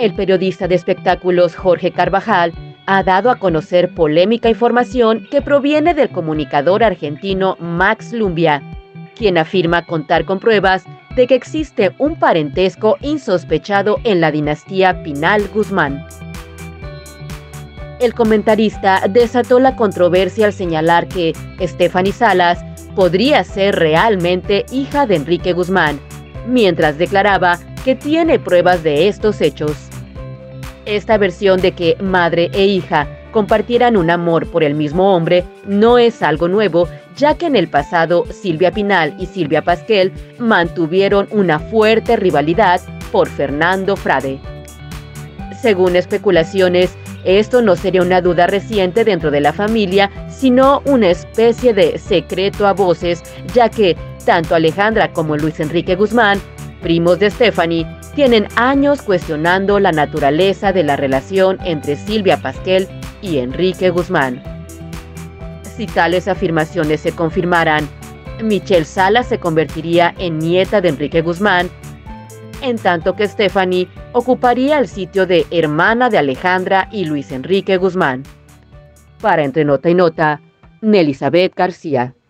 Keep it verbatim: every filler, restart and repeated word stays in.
El periodista de espectáculos Jorge Carvajal ha dado a conocer polémica información que proviene del comunicador argentino Max Lumbia, quien afirma contar con pruebas de que existe un parentesco insospechado en la dinastía Pinal Guzmán. El comentarista desató la controversia al señalar que Stephanie Salas podría ser realmente hija de Enrique Guzmán, mientras declaraba que tiene pruebas de estos hechos. Esta versión de que madre e hija compartieran un amor por el mismo hombre no es algo nuevo, ya que en el pasado Silvia Pinal y Silvia Pasquel mantuvieron una fuerte rivalidad por Fernando Frade. Según especulaciones, esto no sería una duda reciente dentro de la familia, sino una especie de secreto a voces, ya que tanto Alejandra como Luis Enrique Guzmán, primos de Stephanie, tienen años cuestionando la naturaleza de la relación entre Silvia Pasquel y Enrique Guzmán. Si tales afirmaciones se confirmaran, Michelle Salas se convertiría en nieta de Enrique Guzmán, en tanto que Stephanie ocuparía el sitio de hermana de Alejandra y Luis Enrique Guzmán. Para Entre Nota y Nota, Nelizabeth García.